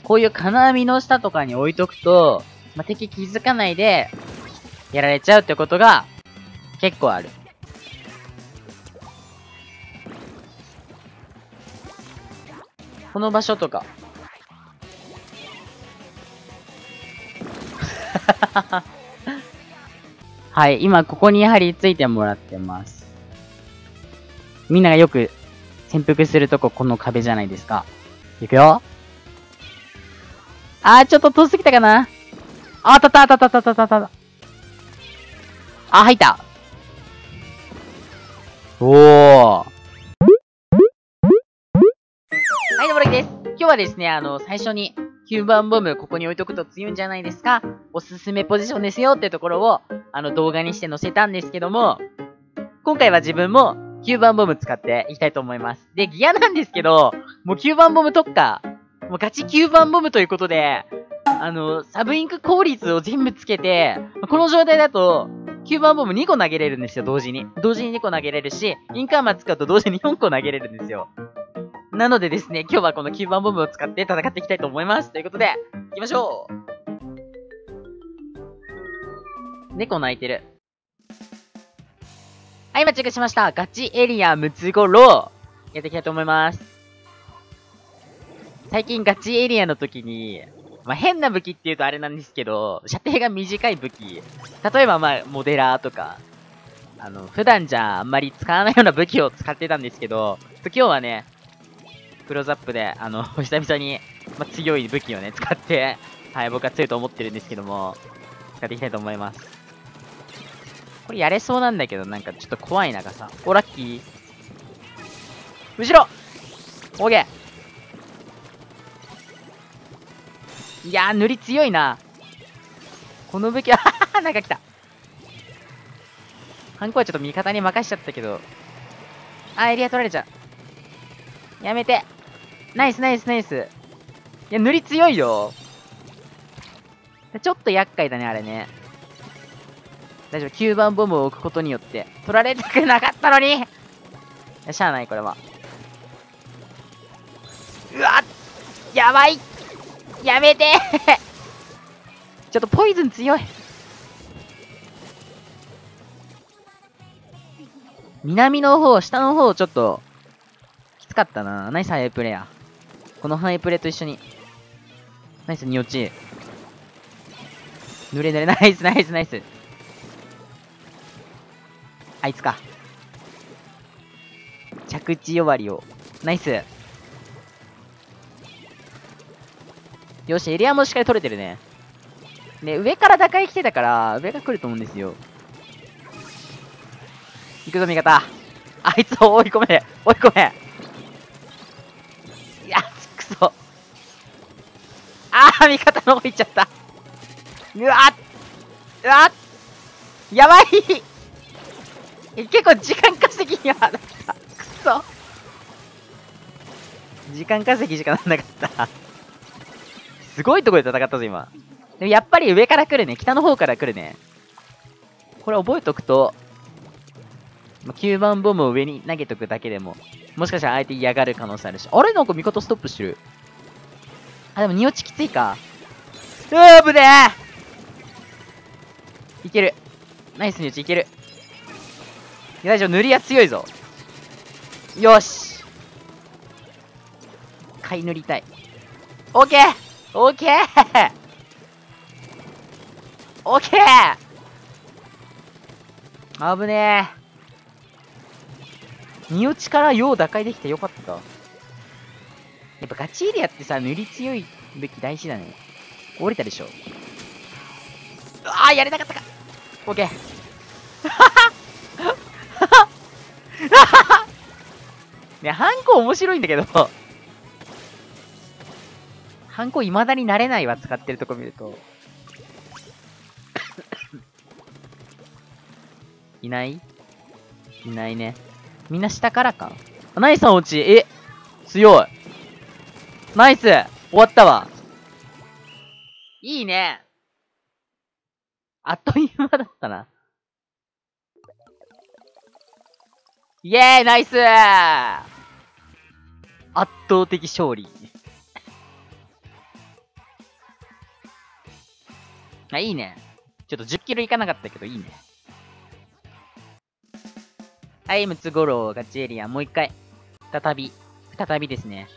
こういう金網の下とかに置いとくと、まあ、敵気づかないで、やられちゃうってことが、結構ある。この場所とか。はい、今ここに張り付いてもらってます。みんながよく潜伏するとこ、この壁じゃないですか。いくよ。ちょっと遠すぎたかな。当たった。入った。おー。はい、どぶろきです。今日はですね、最初に、9番ボムここに置いとくと強いんじゃないですか、おすすめポジションですよってところを、動画にして載せたんですけども、今回は自分も9番ボム使っていきたいと思います。で、ギアなんですけど、もう9番ボム特化、もうガチ9番ボムということで、サブインク効率を全部つけて、この状態だと、9番ボム2個投げれるんですよ、同時に。同時に2個投げれるし、インカーマ使うと同時に4個投げれるんですよ。なのでですね、今日はこの9番ボムを使って戦っていきたいと思います。ということで、行きましょう。猫鳴いてる。はい、今チェックしました。ガチエリアムツゴロウ。やっていきたいと思います。最近ガチエリアの時に、変な武器って言うとあれなんですけど、射程が短い武器。例えばモデラーとか、普段じゃあんまり使わないような武器を使ってたんですけど、今日はね、クローズアップで、久々に、強い武器をね、使って、はい、僕は強いと思ってるんですけども、使っていきたいと思います。これやれそうなんだけど、なんかちょっと怖いながさ。お、ラッキー。後ろオーケー。いやー、塗り強いな。この武器は、なんか来た。ハンコはちょっと味方に任しちゃったけど。エリア取られちゃう。やめて。ナイス。いや、塗り強いよ。ちょっと厄介だね、あれね。大丈夫。9番ボムを置くことによって、取られたくなかったのに。しゃあない、これは。うわっやばいやめてちょっとポイズン強い。南の方、下の方、ちょっと、きつかったな。ナイスハイプレイヤー。このハイプレと一緒に。ナイス、に落ち。濡れ、ナイス。あいつか。着地弱りを。ナイス。よし、エリアもしっかり取れてるね。で、上から打開来てたから、上が来ると思うんですよ。行くぞ、味方。あいつを追い込め。いや、くそ。味方の方行っちゃった。うわっやばい結構時間稼ぎにはなった。くそ。時間稼ぎしかなんなかった。すごいところで戦ったぞ、今。でもやっぱり上から来るね。北の方から来るね。これ覚えとくと、9番ボムを上に投げとくだけでも、もしかしたら相手嫌がる可能性あるし。あれなんか味方ストップしてる。でも2落ちきついか。危ねえいける。ナイスに打ちいける。いや、大丈夫。塗りは強いぞ。よし。買い塗りたい。オッケー危ねえ。2落ちからよう打開できてよかった。やっぱガチエリアってさ、塗り強い武器大事だね。折れたでしょ。やれなかったか。オッケー。ね、ハンコ面白いんだけど、ハンコ未だになれないわ、使ってるとこ見ると。いないね。みんな下からか。ナイスさん落ち。強い。ナイス終わったわ。いいね。あっという間だったな。イエーイナイス圧倒的勝利。 あ、いいね。ちょっと10キロいかなかったけど、いいね。はい、ムツゴロウ、ガチエリア、もう一回。再びですね。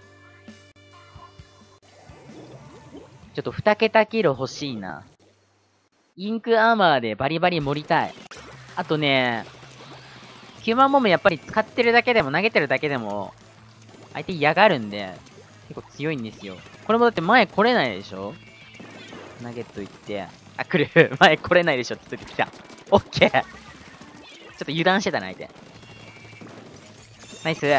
ちょっと2桁キロ欲しいな。インクアーマーでバリバリ盛りたい。あとね、ヒューマンボムやっぱり使ってるだけでも投げてるだけでも、相手嫌がるんで、結構強いんですよ。これもだって前来れないでしょ？投げといて。あ、来る。前来れないでしょって言ってきた。オッケー。ちょっと油断してたな、相手。ナイス。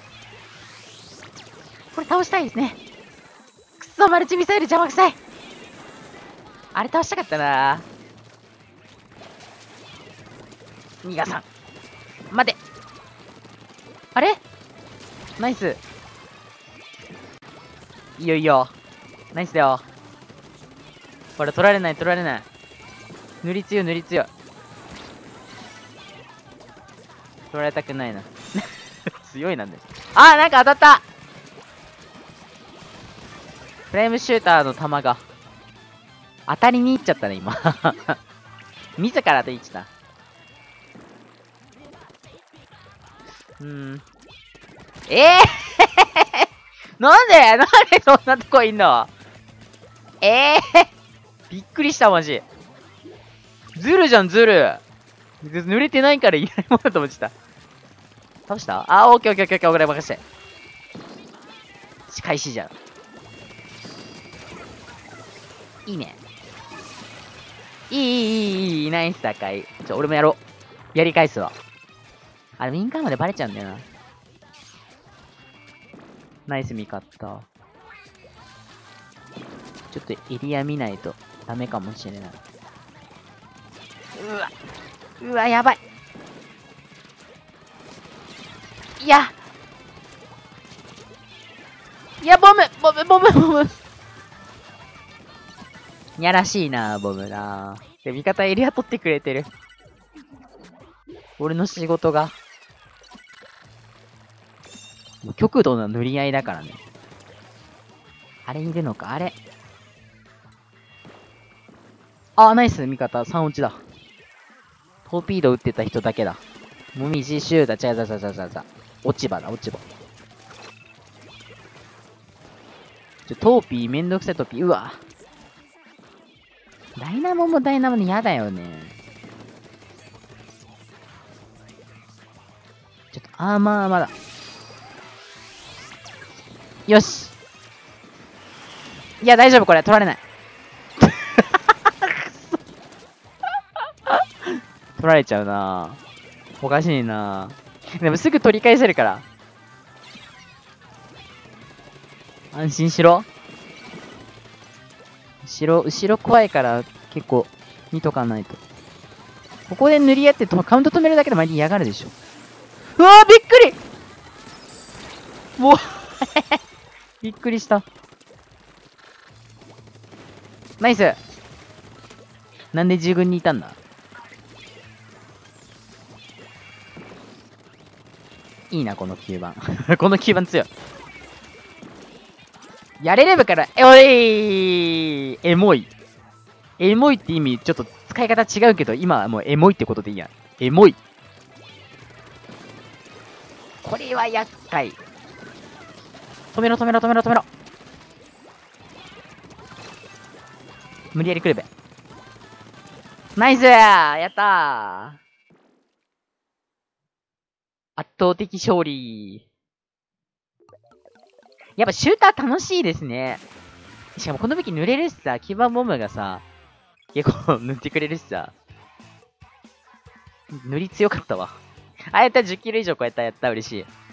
これ倒したいですね。くそ、マルチミサイル邪魔くさい。あれ倒したかったな。逃がさん。待て。あれナイス。いいよいいよ。ナイスだよ。これ取られない取られない。塗り強い塗り強い。取られたくないな。強いなんだよ。あーなんか当たった。フレームシューターの弾が。当たりに行っちゃったね、今。自ら当てに行っちゃった。なんでそんなとこいんの？びっくりした、マジ。ズルじゃん、ズル。濡れてないからいないものだと思ってた。倒した？あ、オッケーオッケーオッケーオッケー、俺任せて。開始じゃん。いいね。いい、ナイス高い。俺もやろう。やり返すわ。あれ、ウィンカーまでバレちゃうんだよな。ナイス味方。ちょっとエリア見ないとダメかもしれない。うわ、やばい。いや、ボム。やらしいな、ボムな。で、味方エリア取ってくれてる。俺の仕事が。もう極度の塗り合いだからね。あれいるのか、あれ。あ、ナイス、味方。3落ちだ。トーピード撃ってた人だけだ。もみじシューだ。落ち葉だ、落ち葉。トーピーめんどくさいトーピー。うわ。ダイナモもダイナモで嫌だよね。ちょっとアーマーまだ。よし。いや、大丈夫、これ。取られない。取られちゃうな。おかしいな。でもすぐ取り返せるから。安心しろ。後ろ怖いから結構見とかないと。ここで塗り合ってカウント止めるだけでマジ嫌がるでしょ。うわーびっくりもうびっくりした。ナイス。なんで自軍にいたんだ。いいな、この9番。この9番強い。やれればから、エモい。エモいって意味、ちょっと使い方違うけど、今はもうエモいってことでいいや。エモい。これは厄介。止めろ。無理やり来るべ。ナイスやったー。圧倒的勝利。やっぱシューター楽しいですね。しかもこの武器濡れるしさ、基盤ボムがさ、結構塗ってくれるしさ。塗り強かったわ。あ、やった、10キロ以上超えた、やった、嬉しい。